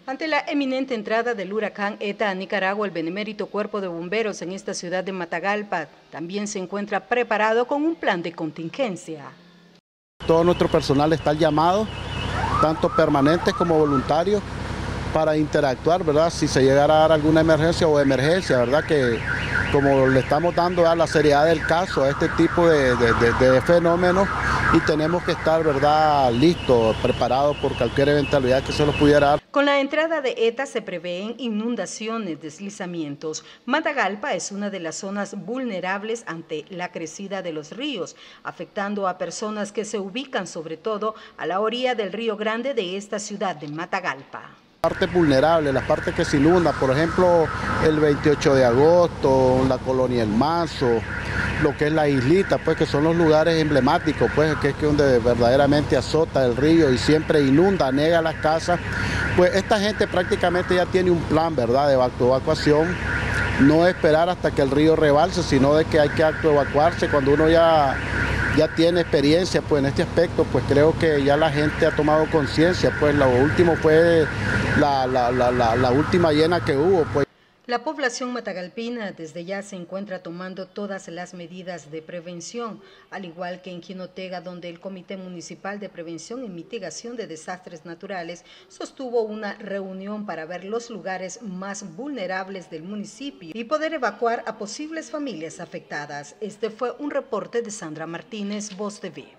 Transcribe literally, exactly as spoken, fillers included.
Ante la eminente entrada del huracán ETA a Nicaragua, el benemérito Cuerpo de Bomberos en esta ciudad de Matagalpa también se encuentra preparado con un plan de contingencia. Todo nuestro personal está llamado, tanto permanentes como voluntarios, para interactuar, ¿verdad? Si se llegara a dar alguna emergencia o emergencia, ¿verdad? Que como le estamos dando a la seriedad del caso a este tipo de, de, de, de fenómenos, y tenemos que estar, ¿verdad?, listos, preparados por cualquier eventualidad que se nos pudiera dar. Con la entrada de ETA se prevén inundaciones, deslizamientos. Matagalpa es una de las zonas vulnerables ante la crecida de los ríos, afectando a personas que se ubican sobre todo a la orilla del Río Grande de esta ciudad de Matagalpa. Partes vulnerables, las partes que se inundan, por ejemplo, el veintiocho de agosto, la Colonia El Mazo, lo que es la islita, pues que son los lugares emblemáticos, pues que es donde verdaderamente azota el río y siempre inunda, anega las casas. Pues esta gente prácticamente ya tiene un plan, ¿verdad?, de evacuación. No esperar hasta que el río rebalse, sino de que hay que evacuarse cuando uno ya... ya tiene experiencia pues en este aspecto, pues creo que ya la gente ha tomado conciencia, pues lo último fue la, la, la, la, la última llena que hubo, pues. La población matagalpina desde ya se encuentra tomando todas las medidas de prevención, al igual que en Jinotega, donde el Comité Municipal de Prevención y Mitigación de Desastres Naturales sostuvo una reunión para ver los lugares más vulnerables del municipio y poder evacuar a posibles familias afectadas. Este fue un reporte de Sandra Martínez, Voz T V.